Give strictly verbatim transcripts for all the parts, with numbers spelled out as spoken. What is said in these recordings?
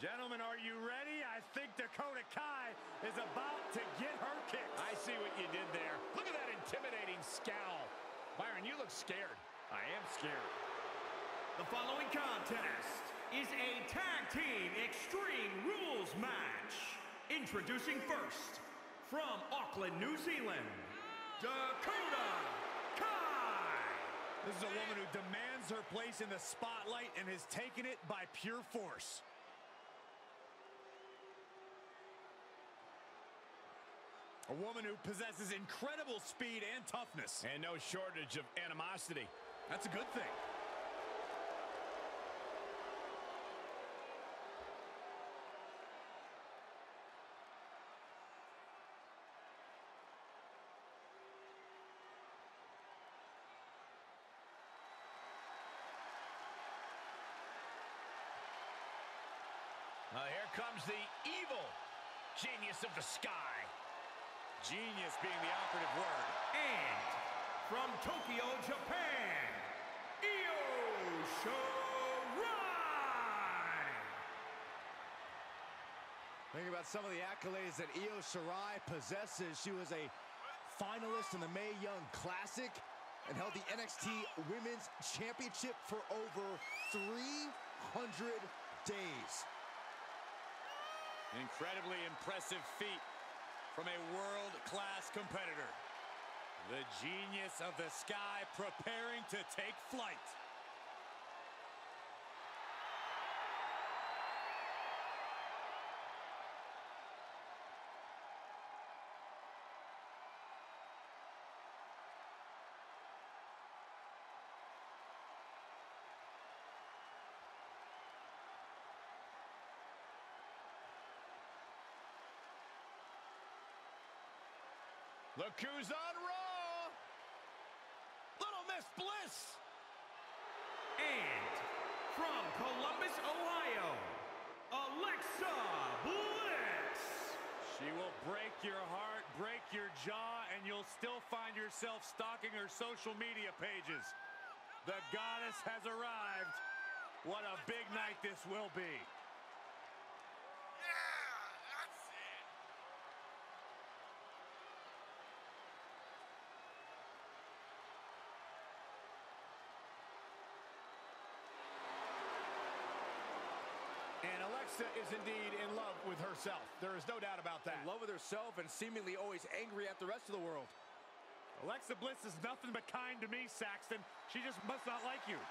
Gentlemen, are you ready? I think Dakota Kai is about to get her kicks. I see what you did there. Look at that intimidating scowl. Byron, you look scared. I am scared. The following contest is a tag team extreme rules match. Introducing first, from Auckland, New Zealand, Dakota Kai. This is a woman who demands her place in the spotlight and has taken it by pure force. A woman who possesses incredible speed and toughness. And no shortage of animosity. That's a good thing. Uh, here comes the evil genius of the sky. Genius being the operative word. And from Tokyo, Japan, Io Shirai. Think about some of the accolades that Io Shirai possesses. She was a finalist in the Mae Young Classic and held the N X T Women's Championship for over three hundred days. An incredibly impressive feat from a world-class competitor. The genius of the sky preparing to take flight. Look who's on Raw! Little Miss Bliss! And from Columbus, Ohio, Alexa Bliss! She will break your heart, break your jaw, and you'll still find yourself stalking her social media pages. The goddess has arrived. What a big night this will be. And Alexa is indeed in love with herself. There is no doubt about that. In love with herself and seemingly always angry at the rest of the world. Alexa Bliss is nothing but kind to me, Saxton. She just must not like you.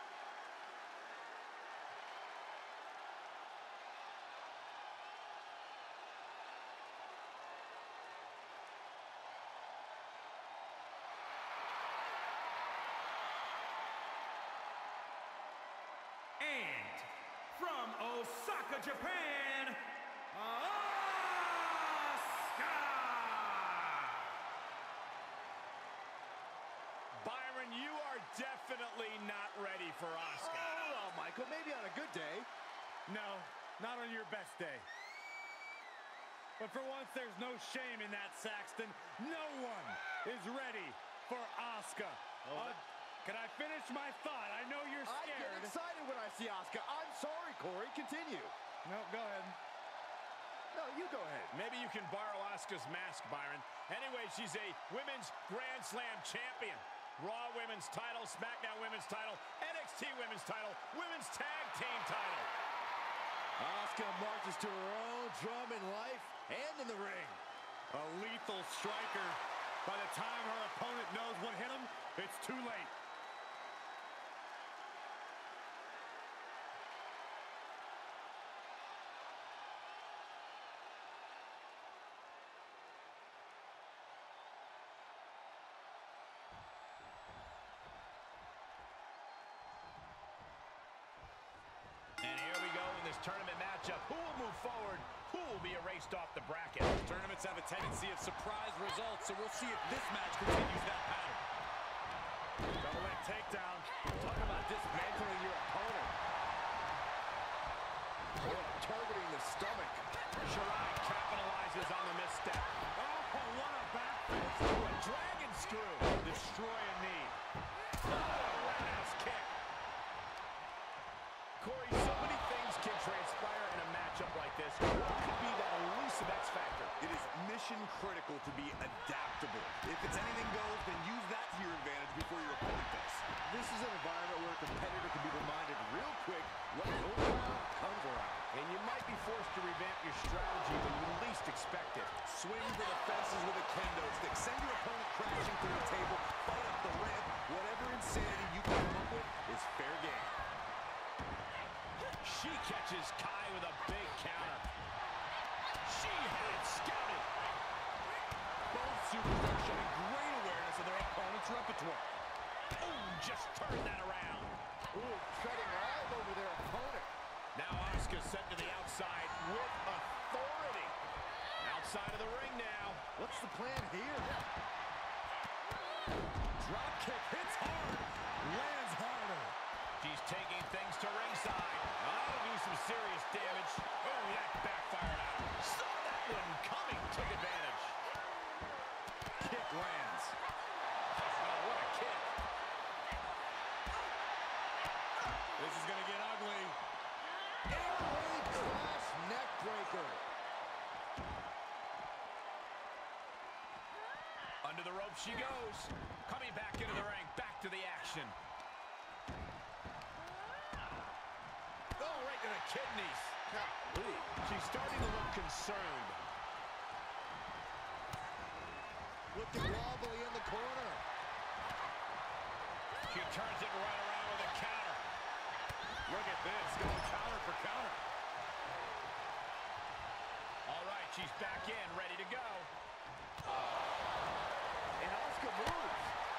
And from Osaka, Japan, Asuka! Byron, you are definitely not ready for Asuka. Oh, hold on, Michael. Maybe on a good day. No, not on your best day. But for once, there's no shame in that, Saxton. No one is ready for Asuka. Oh, uh, can I finish my thought? I know you're I scared. get excited when I see Asuka. I'm sorry, Corey. Continue. No, go ahead. No, you go ahead. Maybe you can borrow Asuka's mask, Byron. Anyway, she's a Women's Grand Slam champion. Raw Women's title, SmackDown Women's title, N X T Women's title, Women's Tag Team title. Asuka marches to her own drum in life and in the ring. A lethal striker. By the time her opponent knows what hit him, it's too late. And here we go in this tournament matchup. Who will move forward? Who will be erased off the bracket? Tournaments have a tendency of surprise results, so we'll see if this match continues that pattern. Double leg takedown. Talk about dismantling your opponent. Oh, targeting the stomach. Shirai capitalizes on the misstep. Oh, what a back fist. Ooh, a dragon screw. Destroy a knee. Oh, roundhouse kick. Corey, so many things can transpire in a match this, what could be that elusive X factor? It is mission critical to be adaptable. If it's anything goes, then use that to your advantage before your opponent does. This is an environment where a competitor can be reminded real quick what goes around comes around. And you might be forced to revamp your strategy when you least expect it. Swing for the fences with a kendo stick. Send your opponent crashing through the table. Fight up the ramp. Whatever insanity you come up with is fair game. She catches Kai with a big counter. She had it scouted. Both superstars showing great awareness of their opponent's repertoire. Oh, just turn that around. Ooh, treading all over their opponent. Now Asuka sent to the outside with authority. Outside of the ring now. What's the plan here? Drop kick hits hard. Lands harder. She's taking things to ringside. That'll do some serious damage. Oh, that backfired out. Saw that one coming. Took advantage. Kick lands. Oh, what a kick. This is going to get ugly. Airway clash neck breaker. Under the rope she goes. Coming back into the ring. Back to the action. Oh, right to the kidneys. Golly. She's starting to look concerned. Looking wobbly in the corner. She turns it right around with a counter. Look at this. Going counter for counter. All right, she's back in, ready to go. And Asuka moves.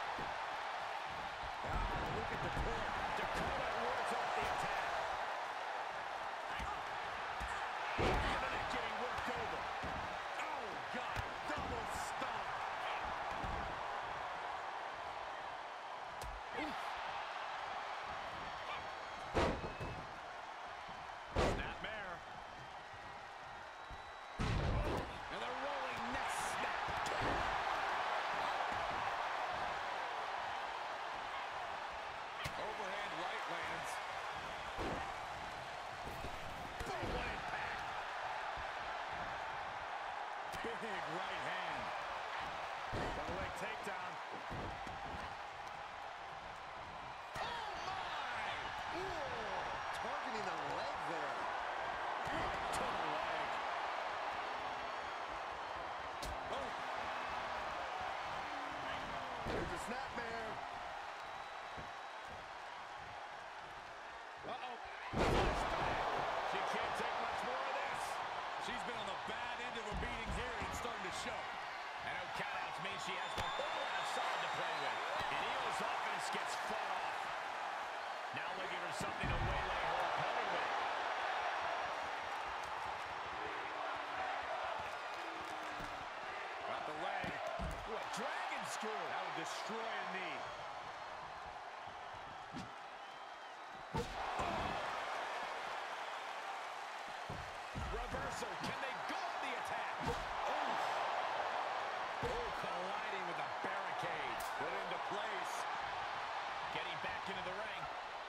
Ah, look at the pin. Dakota wards off the attack. Dominic getting worked over. Oh, God. Double stomp. Snapmare. And the rolling neck snap. Overhand right lands. Boom, what impact. Big right hand. Double leg takedown. Oh, my. Ooh, targeting the leg there. Right to the leg. Oh. There's a snapmare. Uh-oh. She can't take much more of this. She's been on the bad end of a beating here, and it's starting to show. I know countouts mean she has the whole outside to play with. And Io's offense gets fought off. Now looking for something to waylay her opponent with. Got the leg. Ooh, a dragon screw. That would destroy a knee. Reversal. Can they go on the attack? Oh. Oh, colliding with the barricades. Put into place. Getting back into the ring.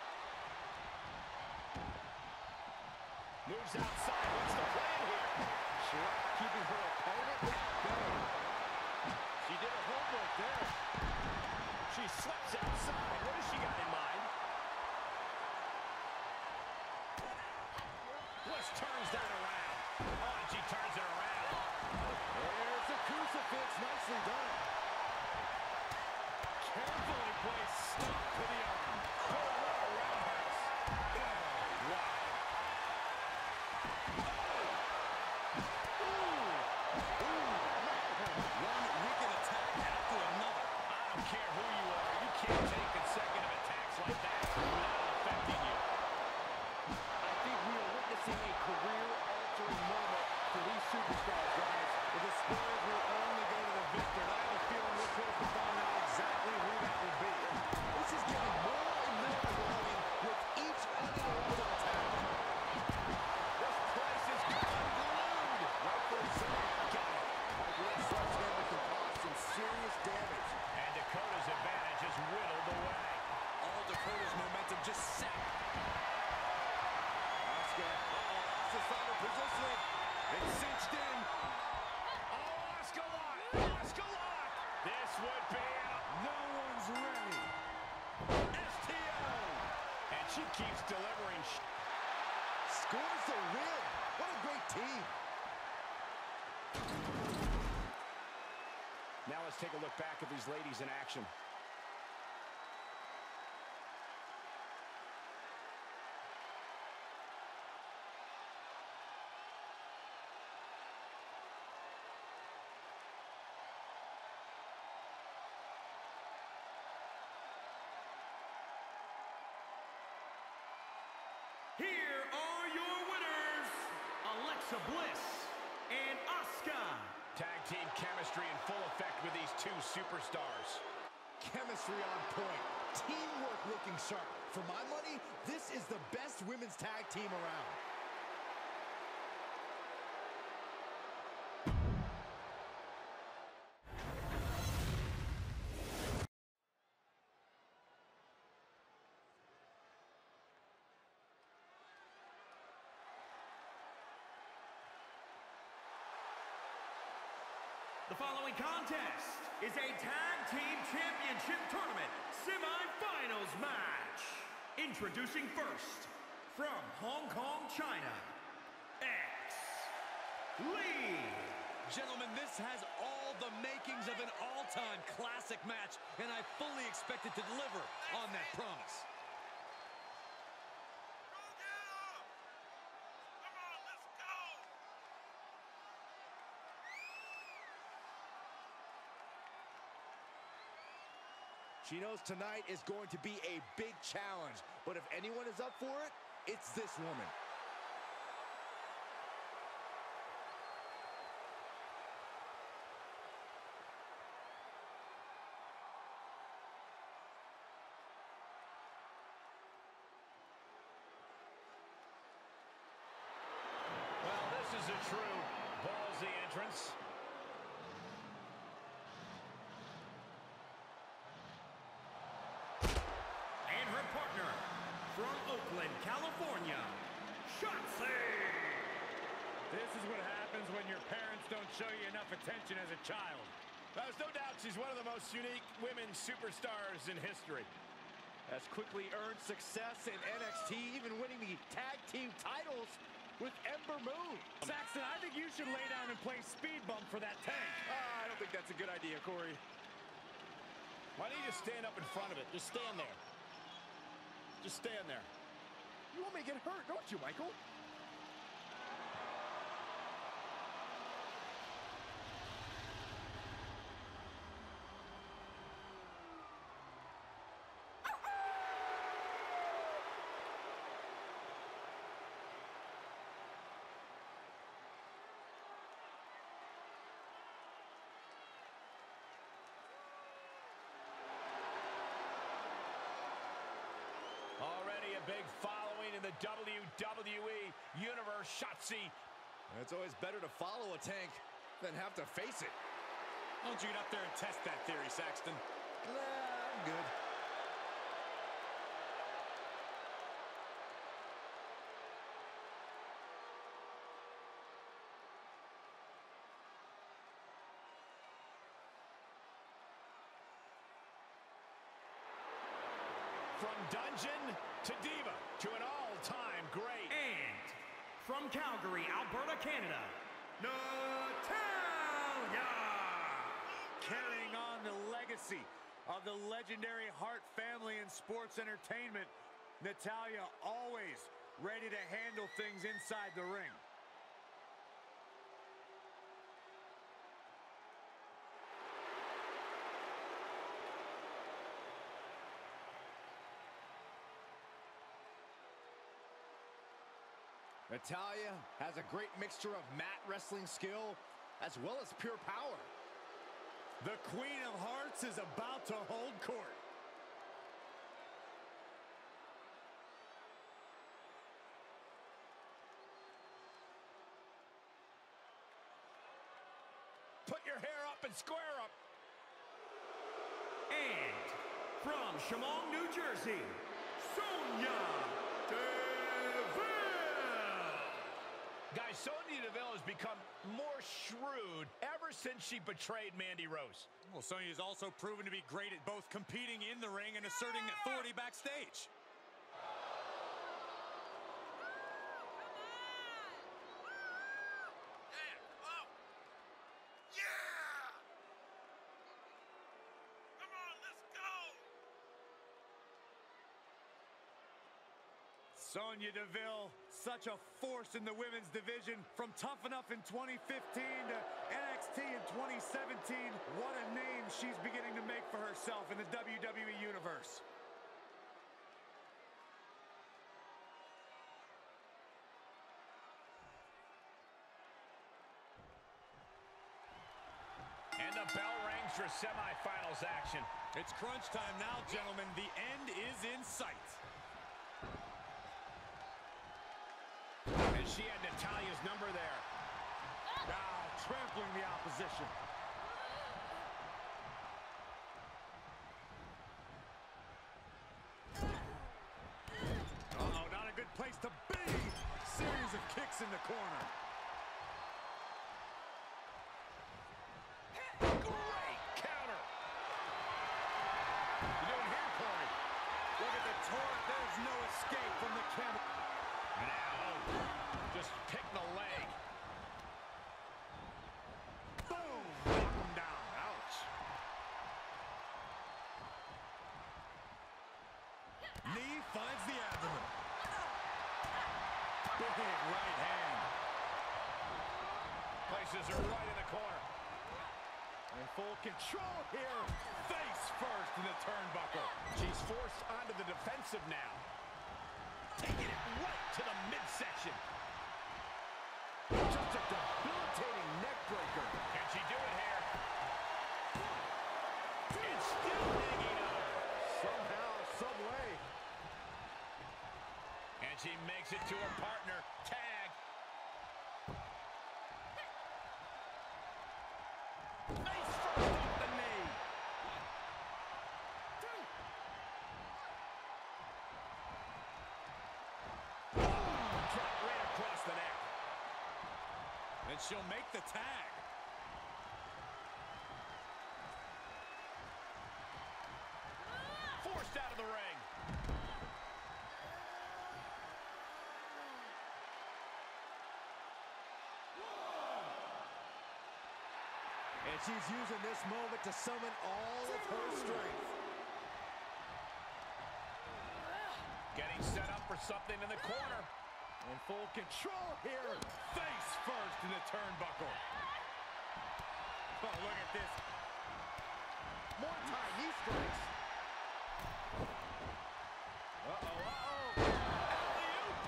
Moves outside. What's the plan here? Sure, keeping her opponent at bay. She did her homework there. She slips outside. What has she got in mind? Bliss turns that around. Oh, and she turns it around. There's the crucifix, nicely done. Carefully placed stop to the arm. Oh, what a roundhouse. Oh, wow. One wicked attack after another. I don't care who you are. You can't take consecutive attacks like that without it affecting you. I think we are witnessing a career-altering moment for these superstars, guys. But the spoils will only go to the victor. And I have a feeling we're close to finding out exactly who that will be. This is getting more and keeps delivering. Scores the win. What a great team. Now let's take a look back at these ladies in action. Here are your winners, Alexa Bliss and Asuka. Tag team chemistry in full effect with these two superstars. Chemistry on point. Teamwork looking sharp. For my money, this is the best women's tag team around. The following contest is a Tag Team Championship Tournament semifinals match. Introducing first, from Hong Kong, China, X Lee. Gentlemen, this has all the makings of an all-time classic match, and I fully expect it to deliver on that promise. She knows tonight is going to be a big challenge, but if anyone is up for it, it's this woman. Well, this is a true ballsy entrance. From Oakland, California, Shotzi. This is what happens when your parents don't show you enough attention as a child. There's no doubt she's one of the most unique women's superstars in history. Has quickly earned success in N X T, even winning the tag team titles with Ember Moon. Saxton, I think you should lay down and play speed bump for that tank. Uh, I don't think that's a good idea, Corey. Why don't you just stand up in front of it? Just stand there. Just stand there. You want me to get hurt, don't you, Michael? Already a big following in the W W E Universe, Shotzi. It's always better to follow a tank than have to face it. Why don't you get up there and test that theory, Saxton? Nah, I'm good. From dungeon to diva to an all-time great. And from Calgary, Alberta, Canada, Natalya. Carrying on the legacy of the legendary Hart family in sports entertainment, Natalya always ready to handle things inside the ring. Natalya has a great mixture of mat wrestling skill as well as pure power. The Queen of Hearts is about to hold court. Put your hair up and square up. And from Chemung, New Jersey, Sonya Deville. Guys, Sonya Deville has become more shrewd ever since she betrayed Mandy Rose. Well, Sonya's also proven to be great at both competing in the ring and asserting authority backstage. Sonya Deville, such a force in the women's division, from Tough Enough in twenty fifteen to N X T in twenty seventeen. What a name she's beginning to make for herself in the W W E Universe. And the bell rings for semifinals action. It's crunch time now, gentlemen. The end is in sight. And she had Natalya's number there. Ah, trampling the opposition. Uh-oh, not a good place to be. Series of kicks in the corner. Great counter. You doing here, Corey? Look at the torque. There's no escape from the camera. Now, just pick the leg. Boom! Knock him down. Ouch. Knee finds the abdomen. Big right hand. Places her right in the corner. In full control here. Face first in the turnbuckle. She's forced onto the defensive now. Taking it right to the midsection. Just a debilitating neck breaker. Can she do it here? It's still hanging on. Somehow, some way. And she makes it to her partner. Tag. Face first off the knee. Drop right across the neck. And she'll make the tag. Forced out of the ring. And she's using this moment to summon all of her strength. Getting set up for something in the corner. In full control here. Face first in the turnbuckle. Oh, look at this. More time, knee strikes. Uh-oh, uh-oh. Alley-oop.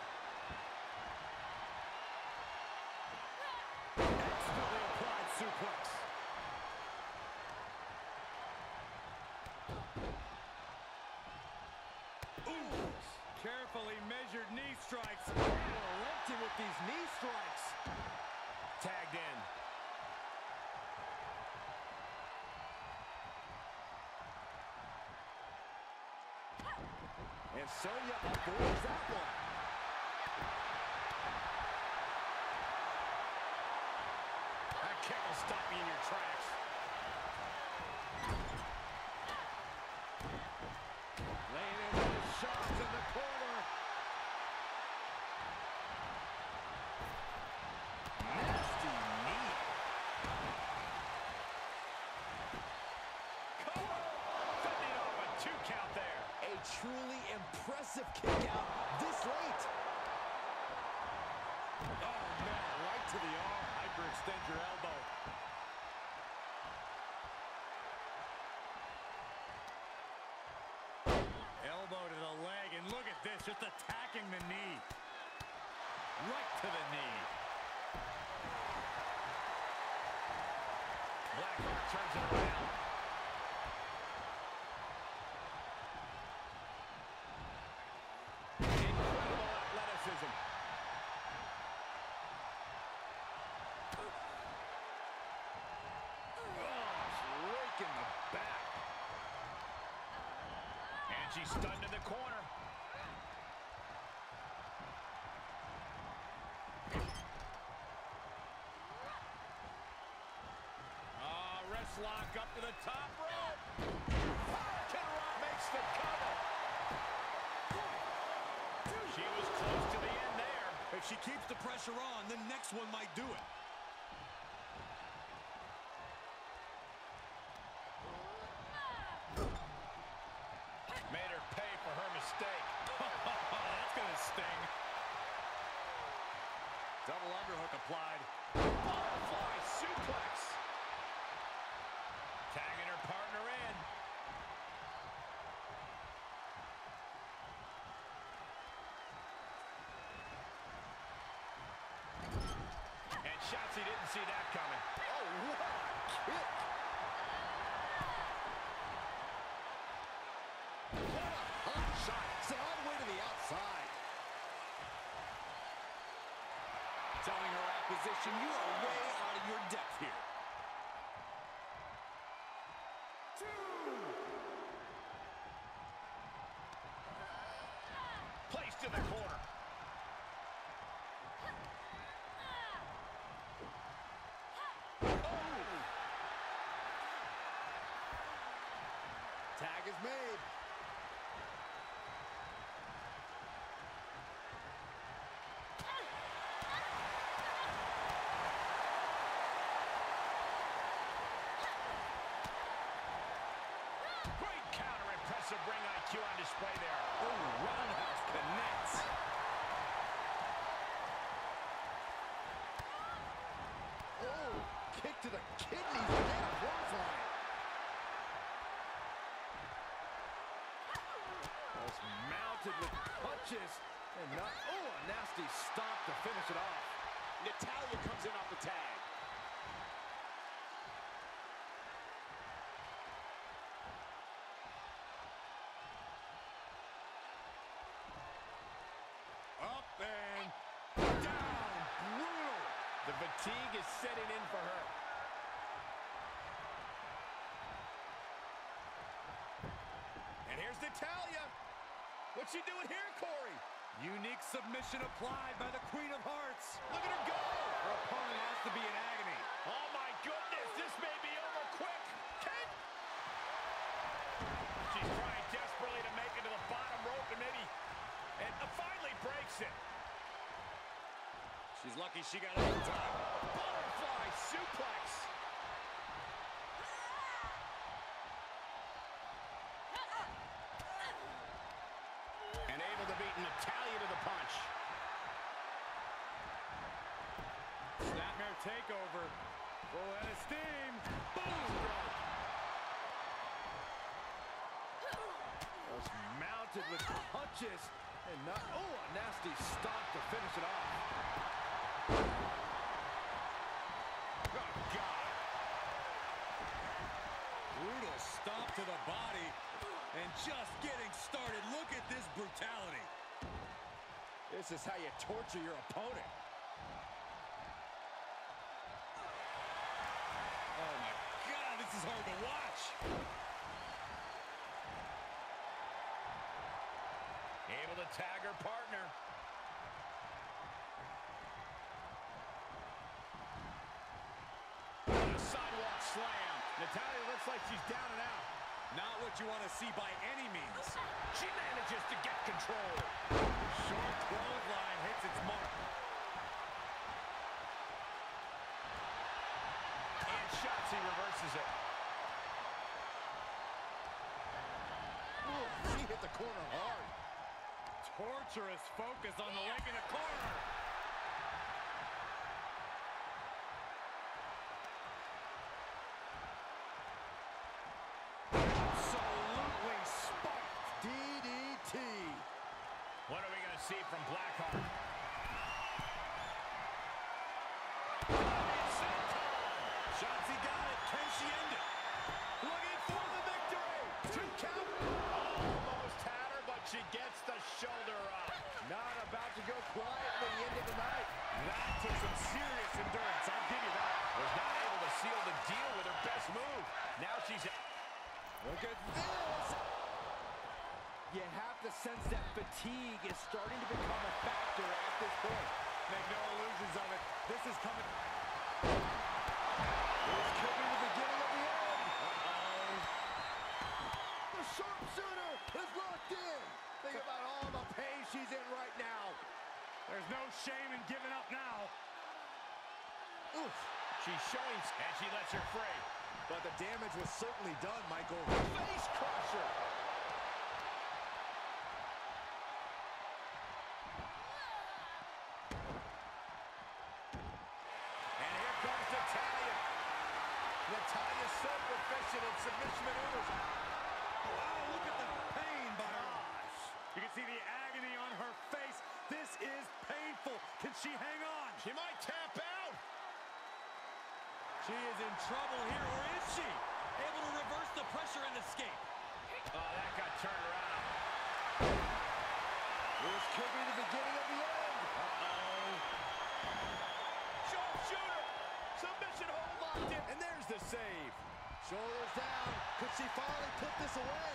Expertly applied suplex. Ooh. Carefully measured knee strikes. Relenting with these knee strikes. Tagged in. And Sonya avoids that one. That kick will stop you in your tracks. Laying in those shots in the corner. Nasty knee. Come on. Fending off a two count there. A truly impressive kick out this late. Oh, man, right to the arm. Hyperextend your elbow. Elbow to the leg, and look at this, just attacking the knee. Right to the knee. Blackheart turns it around. Incredible athleticism. Oh, raking the back. And she's stunned in the corner. Ah, wrist lock up to the top rope. Ken Rock makes the cover. She was close to the end there. If she keeps the pressure on, the next one might do it. Made her pay for her mistake. That's going to sting. Double underhook applied. Butterfly suplex. Tagging her partner in. And Shotzi didn't see that coming. Oh, what a kick. What a hot shot. Sent all the way to the outside. Telling her opposition, you are way out of your depth here. Two. Placed in the corner. Tag is made. Great counter, impressive ring I Q on display there. Oh, roundhouse connects. Oh, kick to the kidneys and a clothesline. Just mounted with punches and not, oh, a nasty stop to finish it off. Natalya comes in off the tag. Up and down. Brutal. The fatigue is setting in for her. And here's Natalya. What's she doing here, Corey? Unique submission applied by the Queen of Hearts. Look at her go. Her opponent has to be in agony. Oh, my goodness. This may be over quick. Ken. She's trying desperately to make it to the bottom rope and maybe, and uh, finally breaks it. She's lucky she got it in time. Butterfly suplex. And able to beat Natalya to the punch. Snapmare takeover. Full head of steam. Boom! Just mounted with punches and not, oh, a nasty stop to finish it off. Oh, God. Brutal stop to the body. And just getting started. Look at this brutality. This is how you torture your opponent. Oh, my God. This is hard to watch. Able to tag her partner. A sidewalk slam. Natalya looks like she's down and out. Not what you want to see by any means. She manages to get control. Short clothesline hits its mark. And Shotzi reverses it. Ooh, she hit the corner hard. Torturous focus on the leg in the corner. Absolutely spiked. D D T. What are we going to see from Blackheart? Shotzi got it. Can she end it? Looking for the victory. Two count. Almost had her, but she gets the shoulder up. Not about to go quietly into the night. That took some serious endurance. I'll give you that. Was not able to seal the deal with her best move. Now she's... Look at this. You have to sense that fatigue is starting to become a factor at this point. Make no illusions of it. This is coming. This could be the beginning of the end. Uh-oh. The sharpshooter is locked in. Think about all the pain she's in right now. There's no shame in giving up now. Oof. She's showing... And she lets her free. But the damage was certainly done, Michael. Face crusher. Natalya so proficient in submission maneuvers. Wow, look at the pain, Byron. You can see the agony on her face. This is painful. Can she hang on? She might tap out. She is in trouble here, or is she? Able to reverse the pressure and escape. Oh, that got turned around. This could be the beginning of the end. Uh-oh. Sharpshooter. Submission hold locked in. And there's the save. Shoulders down. Could she finally put this away?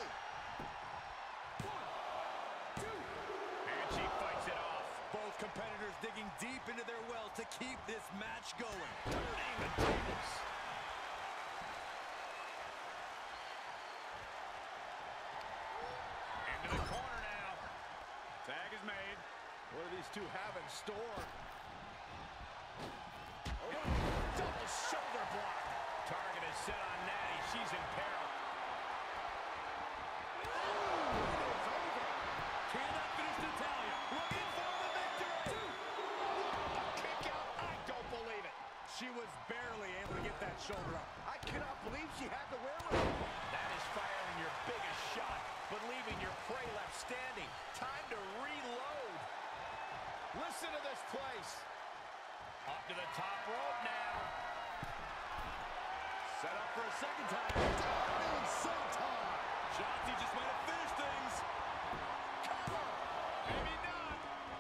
And she fights it off. Both competitors digging deep into their well to keep this match going. Turning the tables. Into the corner now. Tag is made. What do these two have in store? Oh, double shoulder block. Target is set on Natty. She's in peril. Can that finish Natalya? Looking for the victory. A kick out. I don't believe it. She was barely able to get that shoulder up. I cannot believe she had the wherewithal. That is firing your biggest shot, but leaving your prey left standing. Time to reload. Listen to this place. Up to the top rope now. Set up for a second time. Diving senton. Shotzi just might have finished things. Maybe not.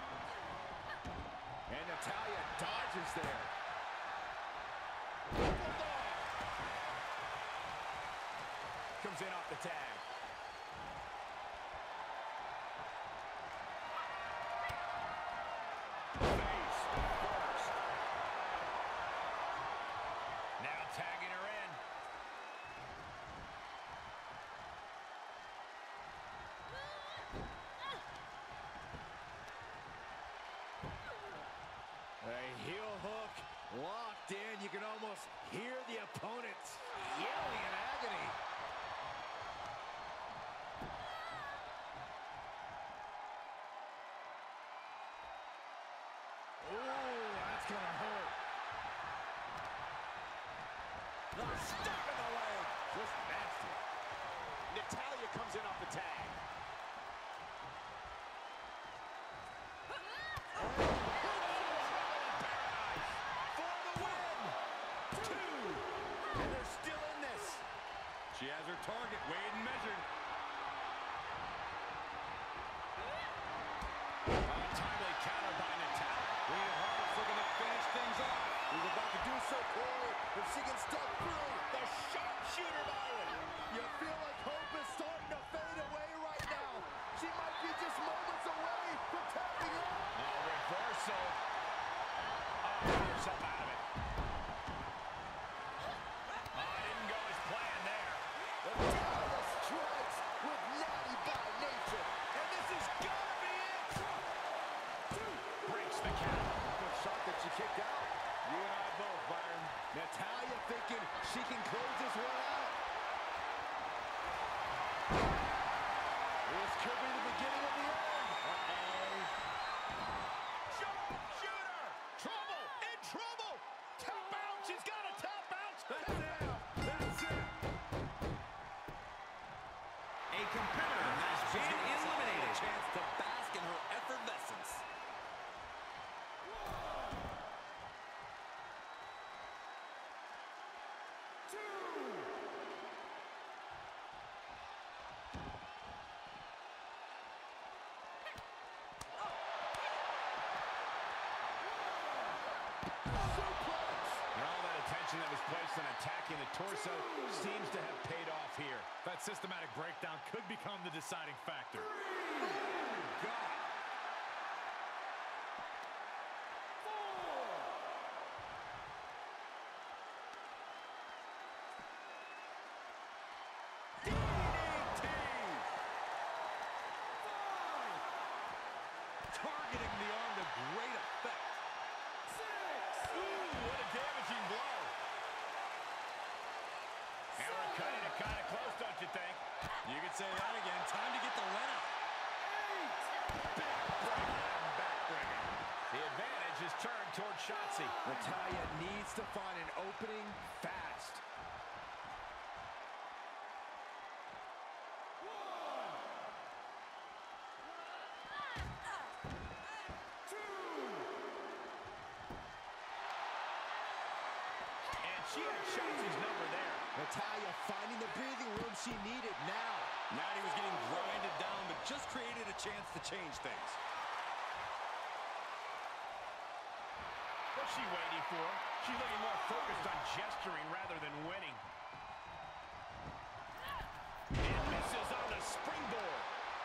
And Natalya dodges there. Bulldog. Comes in off the tag. Face first. Now tagging her in. A heel hook locked in. You can almost hear the opponent yelling in agony. Ooh, that's gonna hurt. The stick of the leg. Just nasty. Natalya comes in off the tag. For the win. Two. And they're still in this. She has her target weighed and measured. Untimely counter by Natalya. Rhea Hart's looking to finish things off. He's about to do so, Corey. If she can step through. The sharpshooter, Byron. You feel like hope is starting to fade away right now. She might be just moments away from tapping out. Oh, reversal. Oh, got herself out of it. Oh, it didn't go as planned there. Natalya strikes with natty by nature. And this is gonna be it. Breaks the count. Good shot that she kicked out. You and I both, Byron. Natalya thinking she can close this one out. This could be the beginning of the end. Uh-oh. Sharpshooter. Trouble. In trouble. Tap out. She's got to tap out. That's it. That's it. A competitor has been eliminated. Chance to bask in her effervescence. And all that attention that was placed on attacking the torso seems to have paid off here. That systematic breakdown could become the deciding factor. God. Targeting the arm to great effect. Ooh, what a damaging blow. And we're cutting it kind of close, don't you think? You could say that again. Time to get the run out. Backbreaker and backbreaker. The advantage is turned toward Shotzi. Natalya needs to find an opening fast. She had Shotzi's number there. Natalya finding the breathing room she needed now. Natty was getting grinded down, but just created a chance to change things. What's she waiting for? She's looking more focused on gesturing rather than winning. And misses on the springboard.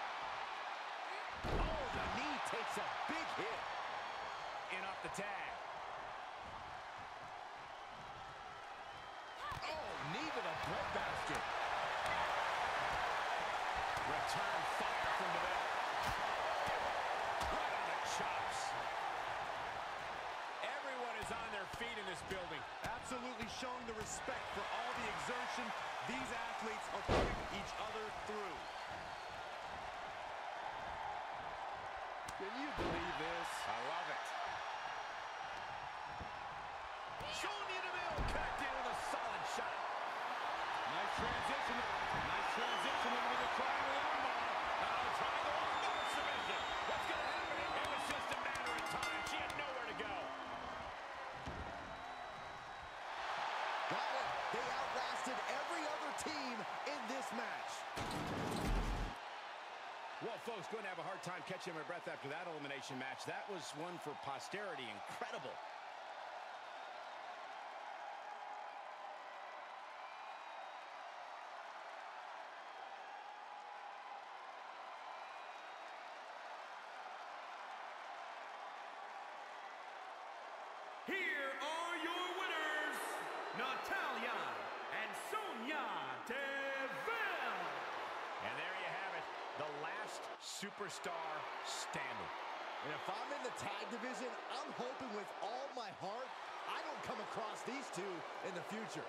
Oh, the knee takes a big hit. In off the tag. Oh, knee to the breadbasket. Return fire from the bell. Right on the chops. Everyone is on their feet in this building. Absolutely showing the respect for all the exertion these athletes are putting each other through. Can you believe this? I love it. Sonya Deville connected with a solid shot. Nice transition. Nice transition into the triangle armbar. Uh, triangle armbar submission. What's going to happen? It was just a matter of time. She had nowhere to go. Got it. They outlasted every other team in this match. Well, folks, going to have a hard time catching my breath after that elimination match. That was one for posterity. Incredible. Here are your winners, Natalya and Sonya Deville. And there you have it, the last superstar standing. And if I'm in the tag division, I'm hoping with all my heart I don't come across these two in the future.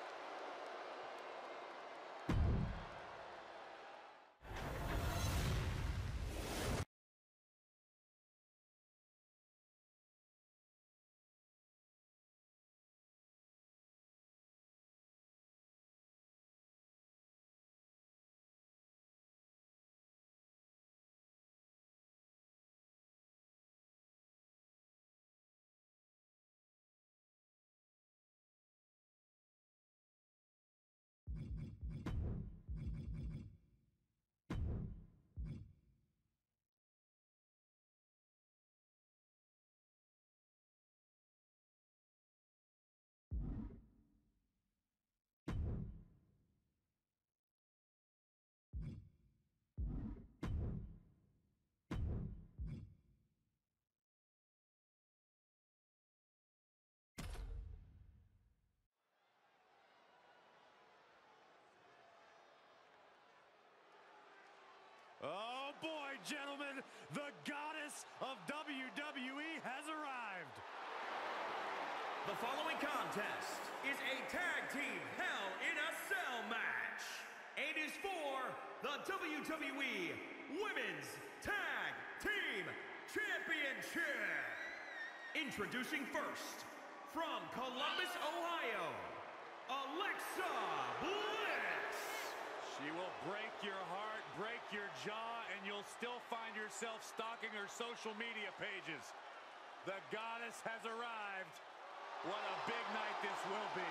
Oh boy, gentlemen, the goddess of W W E has arrived. The following contest is a tag team Hell in a Cell match. It is for the W W E Women's Tag Team Championship. Introducing first, from Columbus, Ohio, Alexa Bliss. She will break your heart, break your jaw, and you'll still find yourself stalking her social media pages. The goddess has arrived. What a big night this will be.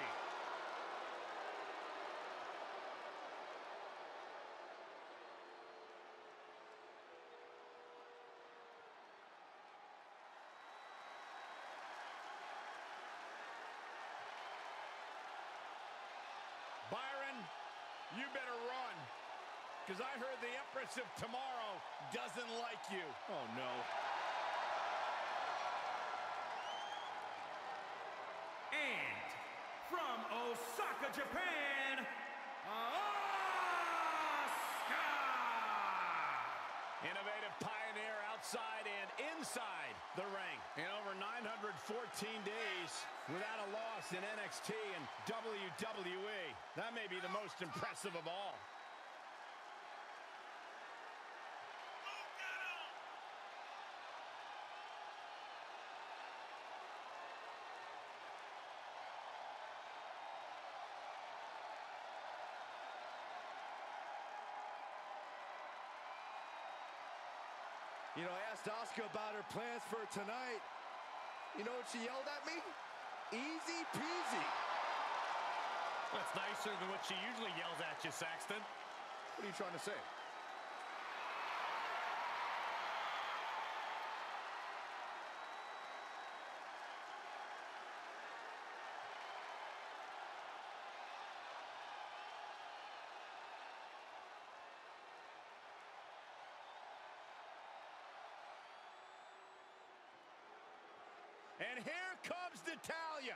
Byron, you better run, because I heard the Empress of Tomorrow doesn't like you. Oh, no. And from Osaka, Japan, Asuka. Innovative pioneer outside and inside the ring. In over nine hundred fourteen days without a loss in N X T and W W E. That may be the most impressive of all. You know, I asked Asuka about her plans for tonight. You know what she yelled at me? Easy peasy. That's nicer than what she usually yells at you, Saxton. What are you trying to say? And here comes Natalya.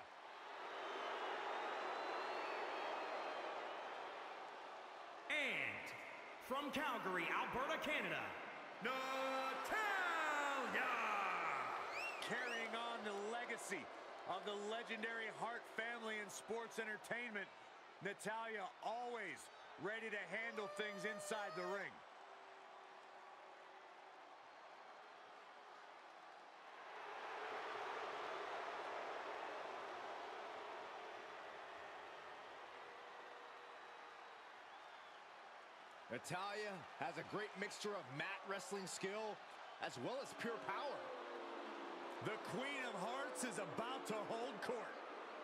And from Calgary, Alberta, Canada, Natalya! Carrying on the legacy of the legendary Hart family in sports entertainment, Natalya always ready to handle things inside the ring. Natalya has a great mixture of mat wrestling skill as well as pure power. The Queen of Hearts is about to hold court.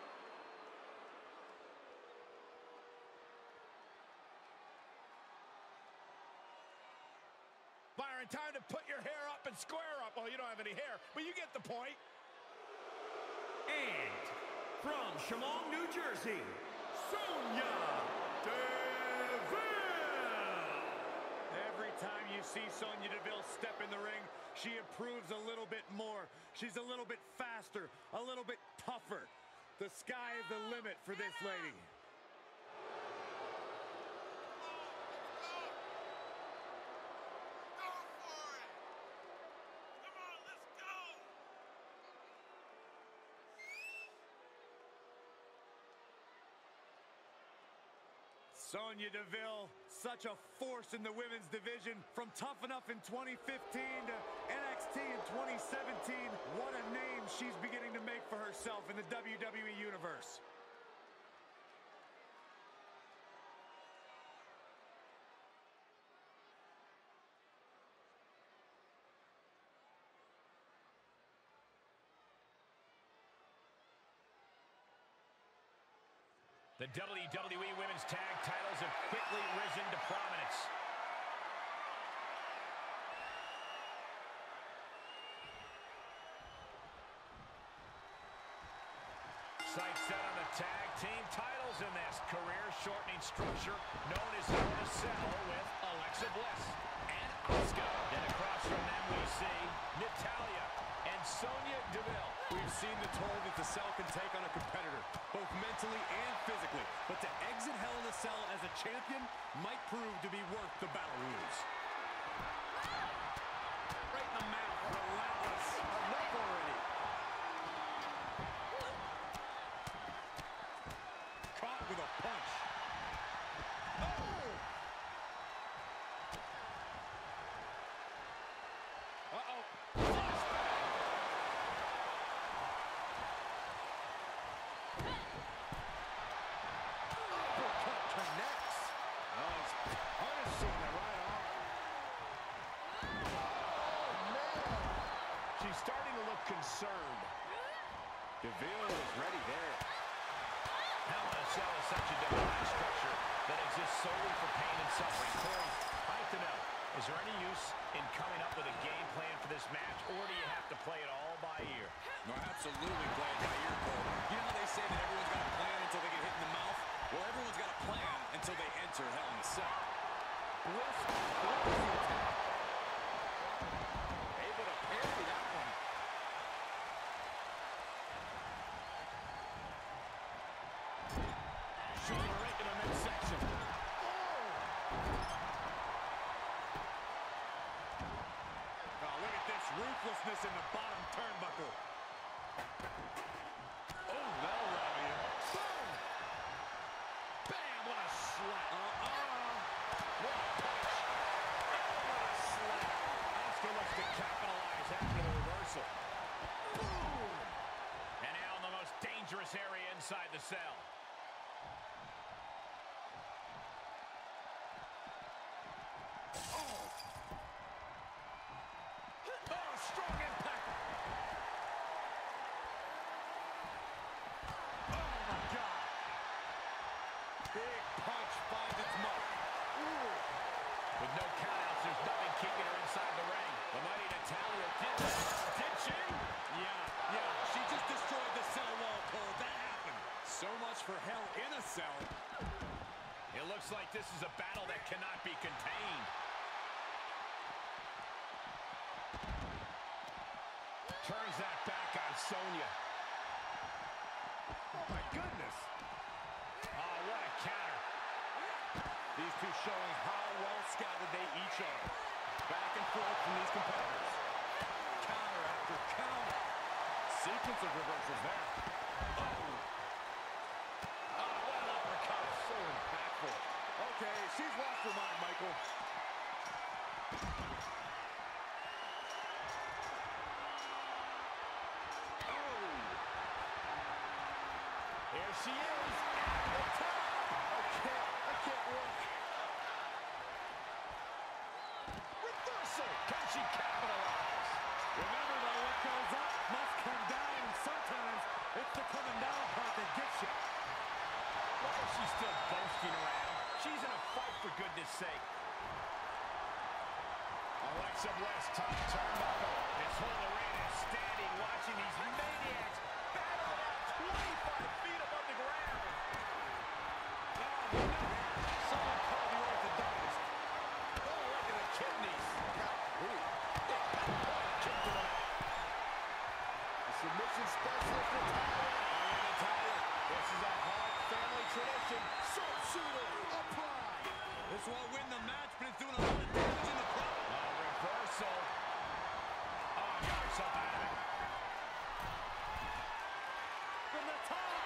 Byron, time to put your hair up and square up. Well, you don't have any hair, but you get the point. And from Chemung, New Jersey, Sonya Deville! Every time you see Sonya Deville step in the ring, she improves a little bit more. She's a little bit faster, a little bit tougher. The sky is the limit for this lady. Sonya Deville, such a force in the women's division. From Tough Enough in twenty fifteen to N X T in twenty seventeen, what a name she's beginning to make for herself in the W W E Universe. The W W E Women's Tag Titles have quickly risen to prominence. Sights set on the tag team titles in this career-shortening structure known as Hell in a Cell with Alexa Bliss and Asuka. Then across from them we see Natalya and Sonya Deville. We've seen the toll that the Cell can take on a competitor, both mentally and physically. But to exit Hell in a Cell as a champion might prove to be worth the battle wounds. Right in the mouth, relentless. Enough already. Caught with a punch. Oh! Uh-oh. Concerned. Deville is ready there. Hell in a Cell is such a defined structure that exists solely for pain and suffering. Corey, I'd like to know, is there any use in coming up with a game plan for this match, or do you have to play it all by ear? No, absolutely play it by ear, Cole. You know how they say that everyone's got a plan until they get hit in the mouth? Well, everyone's got a plan until they enter Hell in a Cell. Bliss blocks the attack. Able to parry that one. Shooting right in the midsection. Oh, look at this ruthlessness in the bottom turnbuckle. Oh, that'll rub you. Boom! Bam! What a slap. Uh-uh. What a punch. Oh, what a slap. Asuka looks to capitalize after the reversal. Boom! And now in the most dangerous area inside the cell. big punch finds its mark. Ooh. With no countouts, there's nothing keeping her inside the ring. The mighty Natalya did Did she? Yeah, yeah. She just destroyed the cell wall, Cole. That happened. So much for hell in a cell. It looks like this is a battle that cannot be contained. Turns that back on Sonya. Oh, my goodness. Oh, what a counter. These two showing how well scouted they each are. Back and forth from these competitors. Counter after counter. Sequence of reversals there. Oh. Oh, what an uppercut. So impactful. Okay, she's lost her mind, Michael. Oh. Here she is. At the top. I can't. I can't work. Reversal. Can she capitalize? Remember, though, what goes up must come down, and sometimes it's the coming down part that gets you. Why is she still boasting around? She's in a fight, for goodness sake. Alexa Bliss, top turnbuckle. This whole arena is standing, watching these maniacs battle it out twenty-five feet above the ground. Oh, no. Someone call the orthodontist. Oh, look at the kidneys. Ooh. Kick to the mat. The submission specialist Natalya. All right, Natalya. This is a Hart family tradition. Sharpshooter applied. This won't win the match, but it's doing a lot of damage in the crowd. A reversal. Oh, got herself out of it. From the top.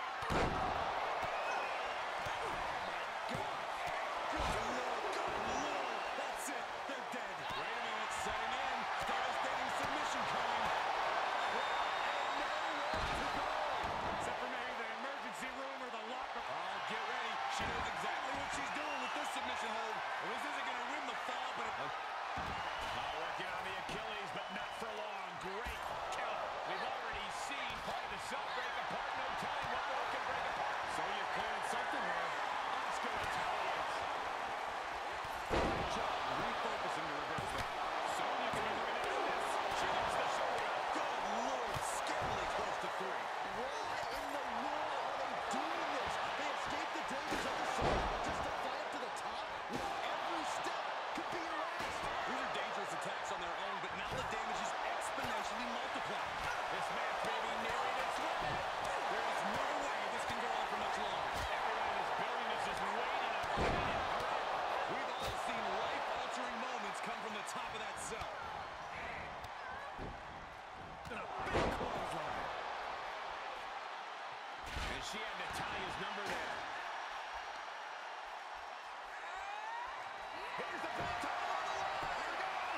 Good Lord, good Lord. That's it. They're dead. Wait a minute, setting in. Devastating submission coming. And nowhere to go. Except for maybe the emergency room or the locker. Oh, get ready. She knows exactly what she's doing with this submission hold. Well, this isn't going to win the fall, but it... Oh, working on the Achilles, but not for long. Great counter. We've already seen part of the cell break apart. No telling what more can break apart. So you're clearing something here. Asuka retaliates. Good job refocusing to reverse that. Sonya can be looking into this. She gets the shoulder. Good Lord, scarily close to three. Why in the world are they doing this? They escaped the dangers of the show just to fight to the top when every step could be erased. These are dangerous attacks on their own, but now the damage is exponentially multiplied. This match may be nearing its limit. There is no way this can go on for much longer. Everyone in this building is just waiting up for it. We've all seen life-altering moments come from the top of that cell. And a big clothesline. And she had Natalya's number there. Here's the big time on the line. Here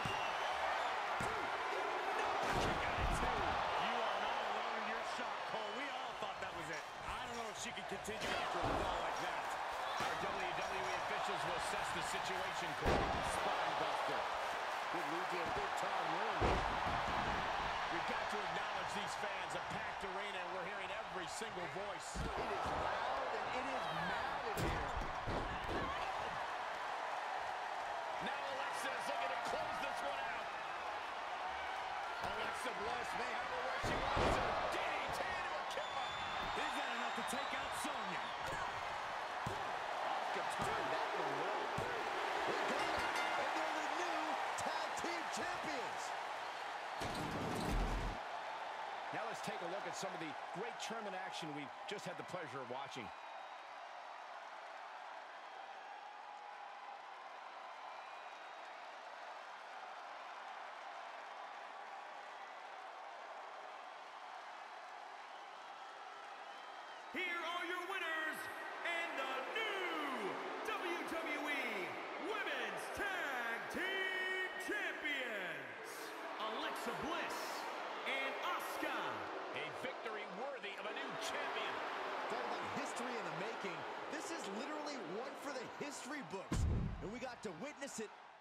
goes. She got it too. You are not alone in your shock, Cole. We all thought that was it. I don't know if she can continue after a fall like that. Our W W E officials will assess the situation, Cole. Spine buster. Could lead to a big-time win. We've got to acknowledge these fans, a packed arena, and we're hearing every single voice. It is loud and it is mad in here. Now Alexa is looking to close this one out. Alexa Bliss may have her where she wants her. D D T to a kick up. Is that enough to take out Sonya? Asuka turned that one well. They're going out, and they're the new tag team champions. Now let's take a look at some of the great tournament action we've just had the pleasure of watching. Here are your winners and the new W W E Women's Tag Team Champions, Alexa Bliss and Asuka. A victory worthy of a new champion. Talk about history in the making. This is literally one for the history books. And we got to witness it